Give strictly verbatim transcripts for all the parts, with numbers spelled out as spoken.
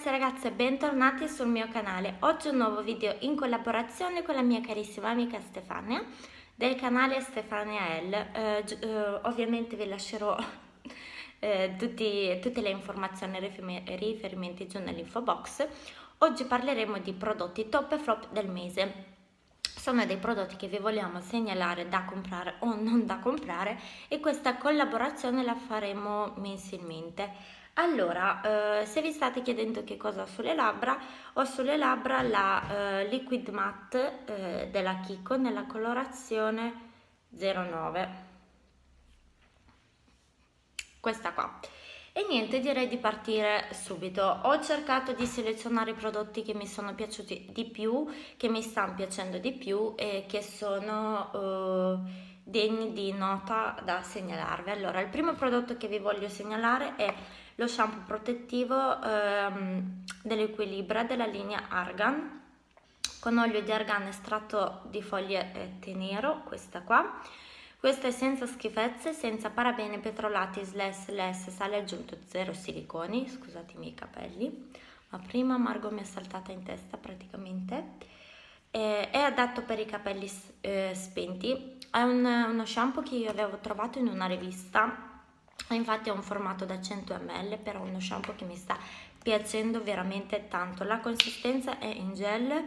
ragazzi e ragazze, bentornati sul mio canale. Oggi un nuovo video in collaborazione con la mia carissima amica Stefania del canale Stefania L. Eh, eh, ovviamente vi lascerò eh, tutti, tutte le informazioni e riferimenti giù nell'info box. Oggi parleremo di prodotti top e flop del mese. Sono dei prodotti che vi vogliamo segnalare da comprare o non da comprare e questa collaborazione la faremo mensilmente. Allora, eh, se vi state chiedendo che cosa ho sulle labbra, ho sulle labbra la eh, Liquid Matte eh, della Kiko nella colorazione zero nove, questa qua. E niente, direi di partire subito. Ho cercato di selezionare i prodotti che mi sono piaciuti di più, che mi stanno piacendo di più e che sono uh, degni di nota da segnalarvi. Allora, il primo prodotto che vi voglio segnalare è lo shampoo protettivo um, dell'Equilibra della linea Argan, con olio di argan estratto di foglie tè nero, questa qua. Questa è senza schifezze, senza parabeni, petrolati, slash, less, sale aggiunto, zero siliconi. Scusatemi i capelli, ma prima Margot mi è saltata in testa praticamente. Eh, è adatto per i capelli eh, spenti. È un, uno shampoo che io avevo trovato in una rivista. Infatti è un formato da cento millilitri, però è uno shampoo che mi sta piacendo veramente tanto. La consistenza è in gel,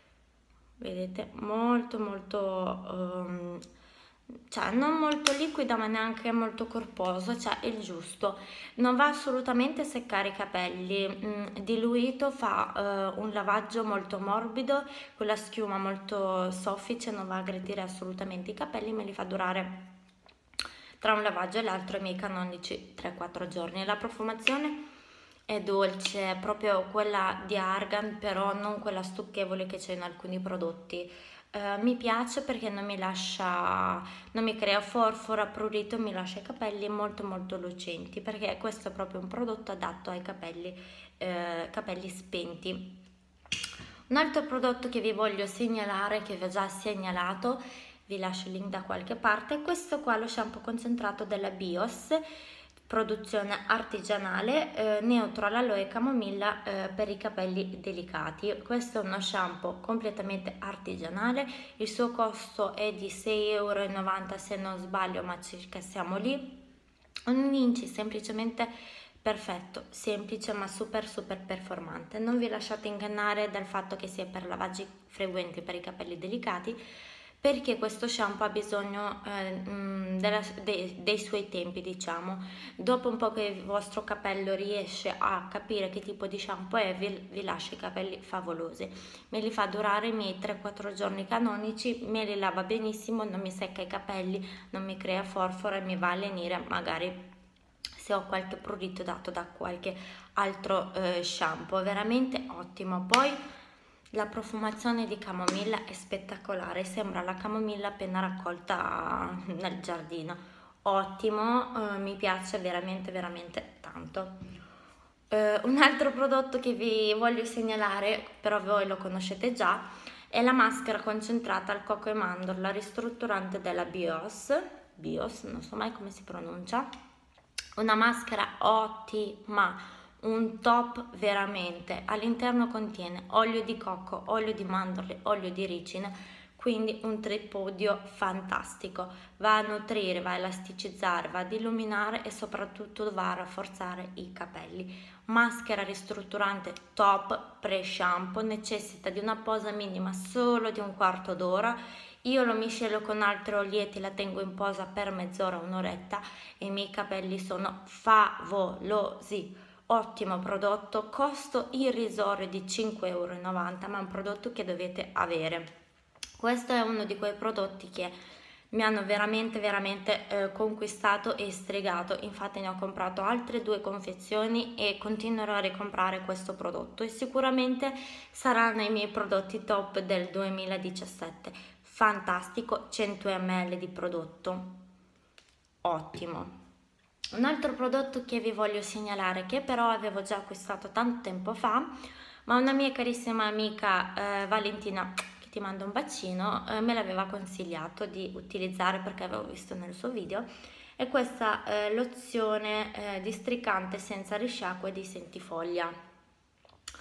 vedete, molto molto... Um, cioè non molto liquida ma neanche molto corposo, cioè il giusto, non va assolutamente a seccare i capelli, mm, diluito, fa uh, un lavaggio molto morbido con la schiuma molto soffice, non va a aggredire assolutamente i capelli, me li fa durare tra un lavaggio e l'altro i miei canonici tre quattro giorni. La profumazione è dolce, è proprio quella di argan, però non quella stucchevole che c'è in alcuni prodotti. Uh, mi piace perché non mi lascia, non mi crea forfora, prurito, mi lascia i capelli molto molto lucenti, perché questo è proprio un prodotto adatto ai capelli, uh, capelli spenti. Un altro prodotto che vi voglio segnalare, che vi ho già segnalato, vi lascio il link da qualche parte, è questo qua, lo shampoo concentrato della Bios, produzione artigianale, eh, neutro all'aloe e camomilla eh, per i capelli delicati. Questo è uno shampoo completamente artigianale, il suo costo è di sei e novanta euro se non sbaglio, ma circa siamo lì. Un inci semplicemente perfetto, semplice ma super super performante. Non vi lasciate ingannare dal fatto che sia per lavaggi frequenti per i capelli delicati, perché questo shampoo ha bisogno eh, della, dei, dei suoi tempi, diciamo. Dopo un po' che il vostro capello riesce a capire che tipo di shampoo è, vi, vi lascia i capelli favolosi. Me li fa durare i miei tre quattro giorni canonici, me li lava benissimo, non mi secca i capelli, non mi crea forfora e mi va a lenire magari se ho qualche prurito dato da qualche altro eh, shampoo. Veramente ottimo. Poi la profumazione di camomilla è spettacolare, sembra la camomilla appena raccolta nel giardino. Ottimo, eh, mi piace veramente veramente tanto. Eh, un altro prodotto che vi voglio segnalare, però voi lo conoscete già, è la maschera concentrata al cocco e mandorla ristrutturante della Bios. Bios, non so mai come si pronuncia. Una maschera ottima, un top veramente. All'interno contiene olio di cocco, olio di mandorle, olio di ricino, quindi un tripudio fantastico. Va a nutrire, va a elasticizzare, va ad illuminare e soprattutto va a rafforzare i capelli. Maschera ristrutturante top, pre-shampoo, necessita di una posa minima solo di un quarto d'ora. Io lo miscelo con altri olietti, la tengo in posa per mezz'ora, un'oretta e i miei capelli sono favolosi. Ottimo prodotto, costo irrisorio di cinque e novanta euro, ma è un prodotto che dovete avere. Questo è uno di quei prodotti che mi hanno veramente veramente eh, conquistato e stregato. Infatti ne ho comprato altre due confezioni e continuerò a ricomprare questo prodotto e sicuramente sarà nei miei prodotti top del duemiladiciassette. Fantastico, cento millilitri di prodotto, ottimo. Un altro prodotto che vi voglio segnalare, che però avevo già acquistato tanto tempo fa, ma una mia carissima amica eh, Valentina, che ti mando un bacino, eh, me l'aveva consigliato di utilizzare perché avevo visto nel suo video, è questa eh, lozione eh, districante senza risciacquo e di sentifoglia.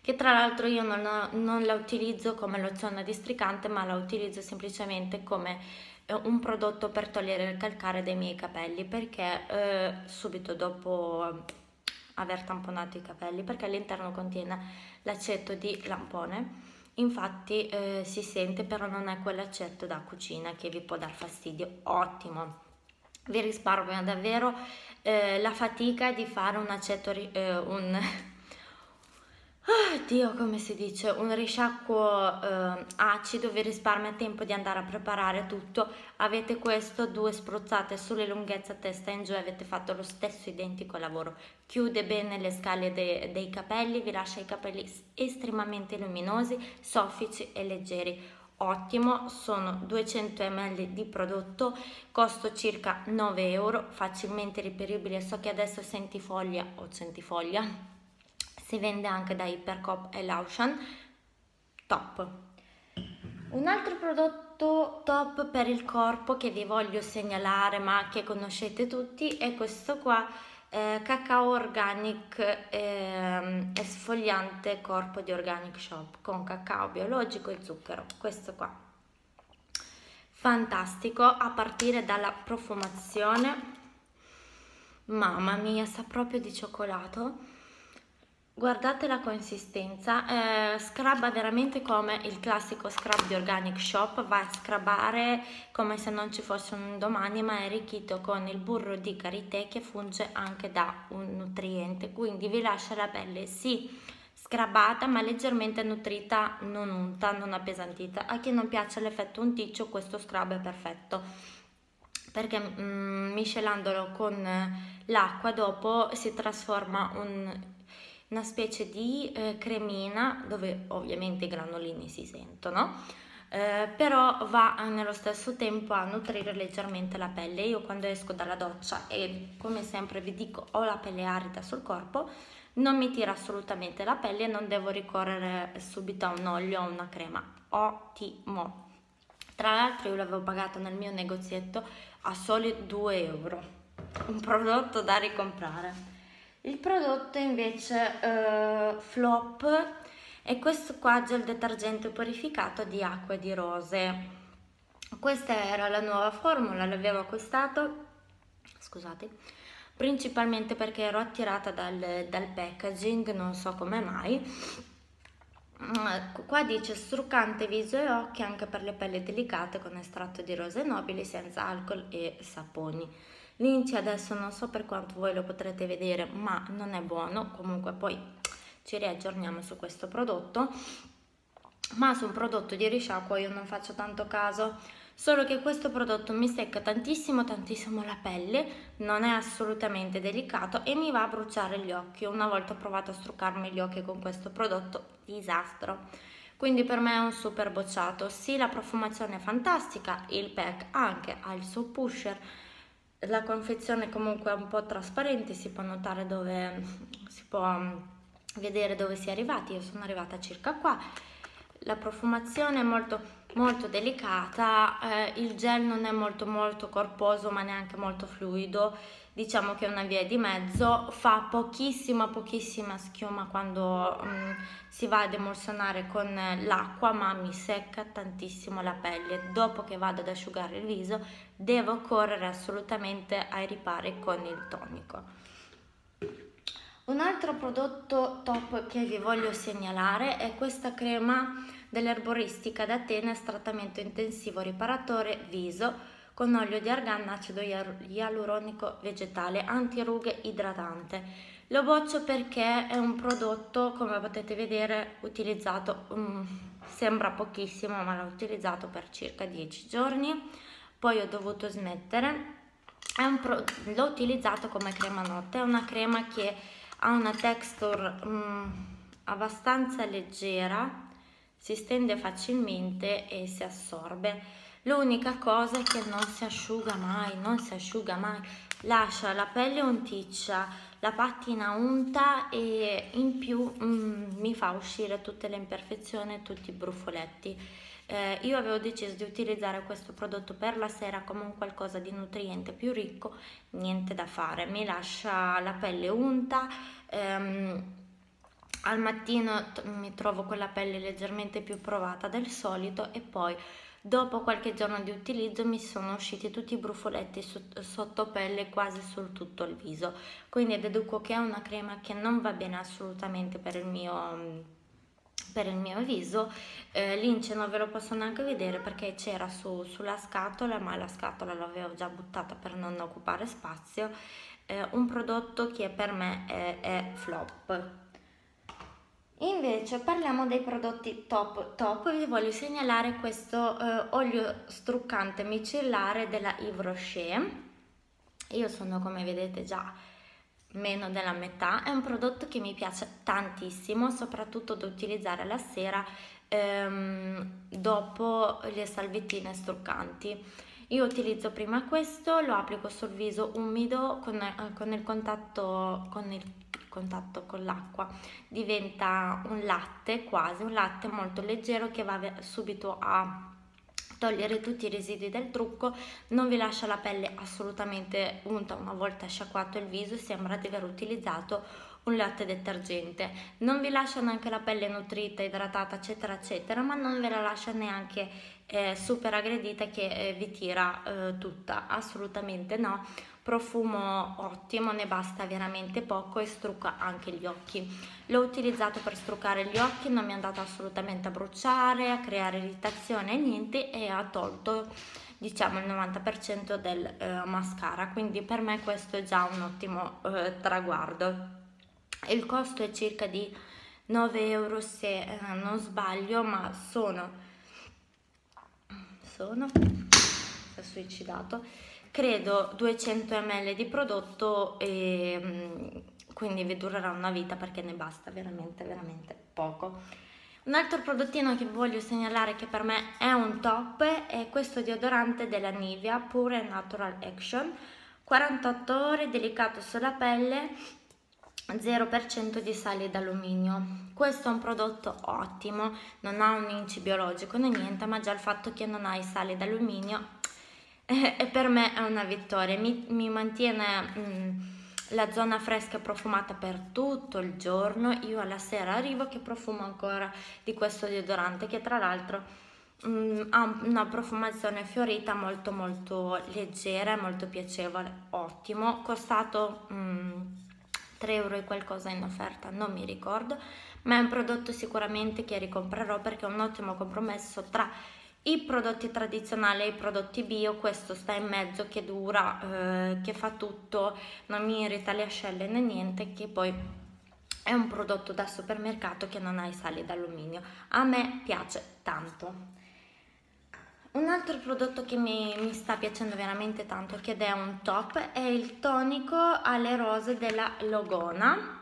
che tra l'altro io non, non la utilizzo come lozione districante, ma la utilizzo semplicemente come eh, un prodotto per togliere il calcare dai miei capelli, perché eh, subito dopo aver tamponato i capelli, perché all'interno contiene l'aceto di lampone. Infatti eh, si sente, però non è quell'aceto da cucina che vi può dar fastidio. Ottimo, vi risparmia davvero eh, la fatica di fare un aceto, eh, un oh, Dio, come si dice, un risciacquo eh, acido, vi risparmia tempo di andare a preparare tutto. Avete questo, due spruzzate sulle lunghezze a testa in giù e avete fatto lo stesso identico lavoro. Chiude bene le scale de dei capelli, vi lascia i capelli estremamente luminosi, soffici e leggeri. Ottimo, sono duecento millilitri di prodotto, costo circa nove euro, facilmente reperibile. So che adesso Centifoglia o Centifoglia si vende anche da Hypercoop e Lauchan. Top. Un altro prodotto top per il corpo che vi voglio segnalare, ma che conoscete tutti, è questo qua, eh, Cacao Organic eh, esfoliante corpo di Organic Shop, con cacao biologico e zucchero. Questo qua fantastico, a partire dalla profumazione, mamma mia, sa proprio di cioccolato. Guardate la consistenza, eh, scrabba veramente come il classico scrub di Organic Shop, va a scrabare come se non ci fosse un domani, ma è arricchito con il burro di karité che funge anche da un nutriente, quindi vi lascia la pelle sì scrabbata ma leggermente nutrita, non unta, non appesantita. A chi non piace l'effetto unticcio questo scrub è perfetto, perché mm, miscelandolo con l'acqua dopo si trasforma un una specie di eh, cremina, dove ovviamente i granulini si sentono, eh, però va nello stesso tempo a nutrire leggermente la pelle. Io quando esco dalla doccia, e come sempre vi dico, ho la pelle arida sul corpo, non mi tira assolutamente la pelle e non devo ricorrere subito a un olio o una crema. Ottimo. Tra l'altro io l'avevo pagato nel mio negozietto a soli due euro, un prodotto da ricomprare. Il prodotto invece eh, flop è questo qua, gel detergente purificato di acque di rose. Questa era la nuova formula, l'avevo acquistato, scusate, principalmente perché ero attirata dal, dal packaging, non so come mai. Qua dice struccante viso e occhi anche per le pelli delicate con estratto di rose nobili senza alcol e saponi. L'inci adesso non so per quanto voi lo potrete vedere, ma non è buono, comunque poi ci riaggiorniamo su questo prodotto. Ma su un prodotto di risciacquo io non faccio tanto caso, solo che questo prodotto mi secca tantissimo tantissimo la pelle, non è assolutamente delicato e mi va a bruciare gli occhi. Una volta ho provato a struccarmi gli occhi con questo prodotto, disastro. Quindi per me è un super bocciato. Sì, la profumazione è fantastica, il pack anche ha il suo pusher, la confezione comunque è un po' trasparente, si può notare dove, si può vedere dove si è arrivati. Io sono arrivata circa qua. La profumazione è molto molto delicata, eh, il gel non è molto molto corposo ma neanche molto fluido, diciamo che è una via di mezzo, fa pochissima pochissima schiuma quando um, si va ad emulsionare con l'acqua, ma mi secca tantissimo la pelle. Dopo che vado ad asciugare il viso devo correre assolutamente ai ripari con il tonico. Un altro prodotto top che vi voglio segnalare è questa crema dell'erboristica d'Atene, trattamento intensivo riparatore viso con olio di argan, acido ialuronico vegetale, antirughe, idratante. Lo boccio perché è un prodotto, come potete vedere, utilizzato, um, sembra pochissimo, ma l'ho utilizzato per circa dieci giorni, poi ho dovuto smettere. L'ho utilizzato come crema notte, è una crema che ha una texture um, abbastanza leggera, si stende facilmente e si assorbe. L'unica cosa è che non si asciuga mai, non si asciuga mai, lascia la pelle unticcia, la pattina unta e in più mm, mi fa uscire tutte le imperfezioni, tutti i brufoletti. Eh, io avevo deciso di utilizzare questo prodotto per la sera come un qualcosa di nutriente più ricco, niente da fare, mi lascia la pelle unta, ehm, al mattino mi trovo con la pelle leggermente più provata del solito e poi dopo qualche giorno di utilizzo mi sono usciti tutti i brufoletti sotto pelle quasi su tutto il viso, quindi deduco che è una crema che non va bene assolutamente per il mio per il mio viso. Eh, l'ince non ve lo posso neanche vedere perché c'era su, sulla scatola, ma la scatola l'avevo già buttata per non occupare spazio. Eh, un prodotto che per me è, è flop. Invece parliamo dei prodotti top top. Vi voglio segnalare questo eh, olio struccante micellare della Yves Rocher. Io sono, come vedete, già meno della metà. È un prodotto che mi piace tantissimo, soprattutto da utilizzare la sera ehm, dopo le salviettine struccanti. Io utilizzo prima questo, lo applico sul viso umido con, con il contatto con il contatto con l'acqua, diventa un latte, quasi un latte molto leggero che va subito a togliere tutti i residui del trucco, non vi lascia la pelle assolutamente unta una volta sciacquato il viso, sembra di aver utilizzato un latte detergente, non vi lascia neanche la pelle nutrita, idratata eccetera eccetera, ma non ve la lascia neanche eh, super aggredita che eh, vi tira eh, tutta, assolutamente no. Profumo ottimo, ne basta veramente poco e strucca anche gli occhi. L'ho utilizzato per struccare gli occhi, non mi è andato assolutamente a bruciare, a creare irritazione, niente, e ha tolto diciamo il novanta per cento del eh, mascara, quindi per me questo è già un ottimo eh, traguardo. Il costo è circa di nove euro se eh, non sbaglio, ma sono sono si è suicidato, credo duecento millilitri di prodotto e quindi vi durerà una vita perché ne basta veramente veramente poco. Un altro prodottino che voglio segnalare che per me è un top è questo deodorante della Nivea Pure Natural Action, quarantotto ore, delicato sulla pelle, zero per cento di sali d'alluminio. Questo è un prodotto ottimo, non ha un inci biologico né niente, ma già il fatto che non ha i sali d'alluminio eh, e per me è una vittoria, mi, mi mantiene mh, la zona fresca e profumata per tutto il giorno. Io alla sera arrivo che profumo ancora di questo deodorante che tra l'altro mh, ha una profumazione fiorita molto molto leggera e molto piacevole, ottimo, costato mh, tre euro e qualcosa in offerta, non mi ricordo, ma è un prodotto sicuramente che ricomprerò perché è un ottimo compromesso tra i prodotti tradizionali e i prodotti bio. Questo sta in mezzo, che dura, eh, che fa tutto, non mi irrita le ascelle né niente, che poi è un prodotto da supermercato che non ha i sali d'alluminio. A me piace tanto. Un altro prodotto che mi, mi sta piacendo veramente tanto, che è un top, è il tonico alle rose della Logona.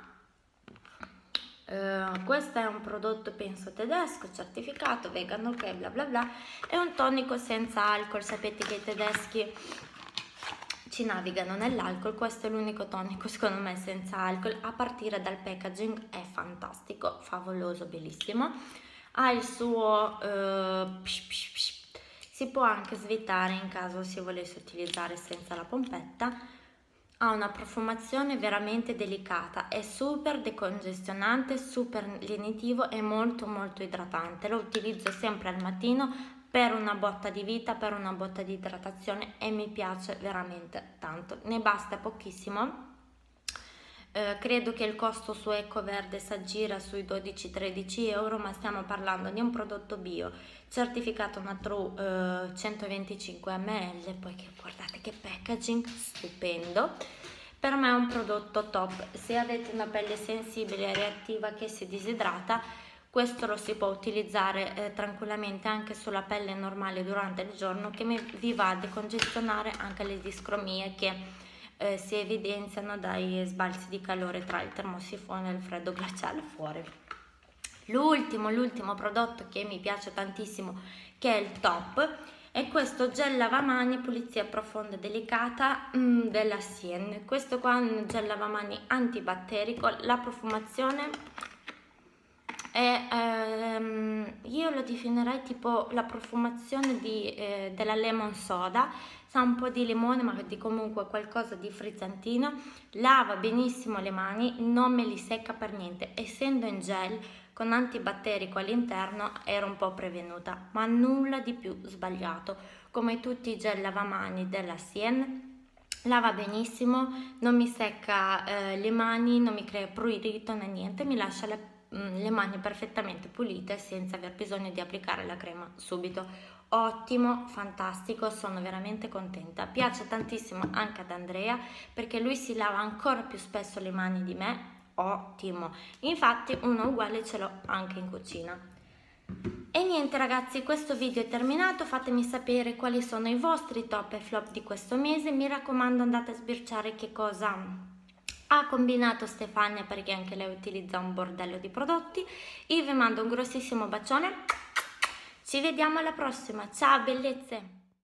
Uh, questo è un prodotto penso tedesco, certificato, vegan, ok, bla bla bla. È un tonico senza alcol, sapete che i tedeschi ci navigano nell'alcol, questo è l'unico tonico secondo me senza alcol, a partire dal packaging è fantastico, favoloso, bellissimo. Ha il suo... Uh, psh, psh, psh, si può anche svitare in caso si volesse utilizzare senza la pompetta. Ha una profumazione veramente delicata, è super decongestionante, super lenitivo e molto molto idratante. Lo utilizzo sempre al mattino per una botta di vita, per una botta di idratazione e mi piace veramente tanto. Ne basta pochissimo. Eh, credo che il costo su Ecoverde si aggira sui dodici tredici euro, ma stiamo parlando di un prodotto bio certificato Natru eh, centoventicinque millilitri, poi che, guardate che packaging stupendo. Per me è un prodotto top. Se avete una pelle sensibile e reattiva che si disidrata, questo lo si può utilizzare eh, tranquillamente anche sulla pelle normale durante il giorno, che mi, vi va a decongestionare anche le discromie che Eh, si evidenziano dai sbalzi di calore tra il termosifone e il freddo glaciale fuori. L'ultimo, l'ultimo prodotto che mi piace tantissimo, che è il top, è questo gel lavamani pulizia profonda e delicata mm, della Sien. Questo qua è un gel lavamani antibatterico, la profumazione e ehm, io lo definirei tipo la profumazione di, eh, della lemon soda, sa un po' di limone ma di comunque qualcosa di frizzantino, lava benissimo le mani, non me li secca per niente, essendo in gel con antibatterico all'interno ero un po' prevenuta, ma nulla di più sbagliato, come tutti i gel lavamani della Sien. Lava benissimo, non mi secca eh, le mani, non mi crea prurito né niente, mi lascia le, mm, le mani perfettamente pulite senza aver bisogno di applicare la crema subito. Ottimo, fantastico, sono veramente contenta. Piace tantissimo anche ad Andrea perché lui si lava ancora più spesso le mani di me. Ottimo, infatti uno uguale ce l'ho anche in cucina. E niente ragazzi, questo video è terminato, fatemi sapere quali sono i vostri top e flop di questo mese, mi raccomando andate a sbirciare che cosa ha combinato Stefania perché anche lei utilizza un bordello di prodotti. Io vi mando un grossissimo bacione, ci vediamo alla prossima, ciao bellezze!